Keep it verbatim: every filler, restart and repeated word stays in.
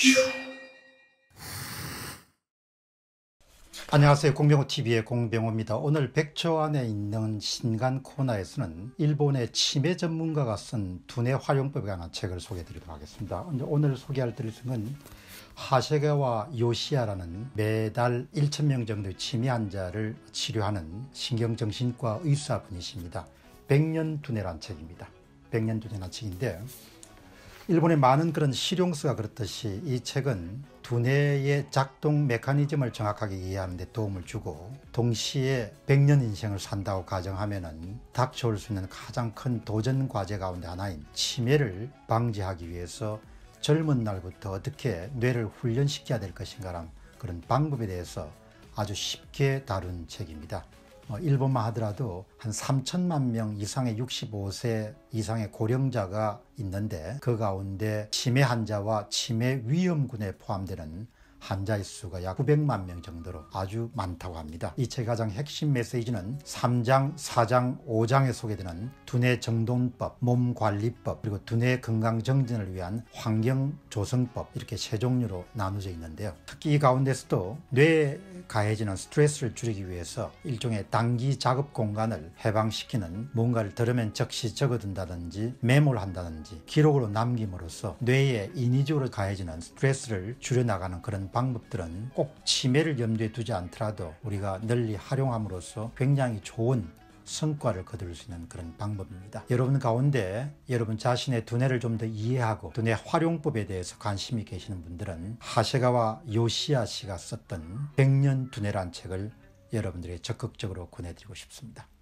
안녕하세요. 공병호티비의 공병호입니다. 오늘 백초 안에 있는 신간 코너에서는 일본의 치매 전문가가 쓴 두뇌 활용법에 관한 책을 소개해 드리도록 하겠습니다. 오늘 소개할 드리는 하세가와 요시야라는 매달 천 명 정도의 치매 환자를 치료하는 신경정신과 의사분이십니다. 백년 두뇌란 책입니다. 백년 두뇌란 책인데, 일본의 많은 그런 실용서가 그렇듯이 이 책은 두뇌의 작동 메커니즘을 정확하게 이해하는 데 도움을 주고, 동시에 백년 인생을 산다고 가정하면은 닥쳐올 수 있는 가장 큰 도전 과제 가운데 하나인 치매를 방지하기 위해서 젊은 날부터 어떻게 뇌를 훈련시켜야 될 것인가라는 그런 방법에 대해서 아주 쉽게 다룬 책입니다. 어, 일본만 하더라도 한 삼천만 명 이상의 육십오 세 이상의 고령자가 있는데, 그 가운데 치매 환자와 치매 위험군에 포함되는 환자의 수가 약 구백만 명 정도로 아주 많다고 합니다. 이 책의 가장 핵심 메시지는 삼 장, 사 장, 오 장에 소개되는 두뇌 정돈법, 몸관리법, 그리고 두뇌 건강 정진을 위한 환경 조성법, 이렇게 세 종류로 나누어져 있는데요. 특히 이 가운데서도 뇌에 가해지는 스트레스를 줄이기 위해서 일종의 단기 작업 공간을 해방시키는 뭔가를 들으면 즉시 적어둔다든지 메모를 한다든지 기록으로 남김으로써 뇌에 인위적으로 가해지는 스트레스를 줄여나가는 그런 방법들은 꼭 치매를 염두에 두지 않더라도 우리가 널리 활용함으로써 굉장히 좋은 성과를 거둘 수 있는 그런 방법입니다. 여러분 가운데 여러분 자신의 두뇌를 좀 더 이해하고 두뇌 활용법에 대해서 관심이 계시는 분들은 하세가와 요시야 씨가 썼던 백년 두뇌란 책을 여러분들에게 적극적으로 권해드리고 싶습니다.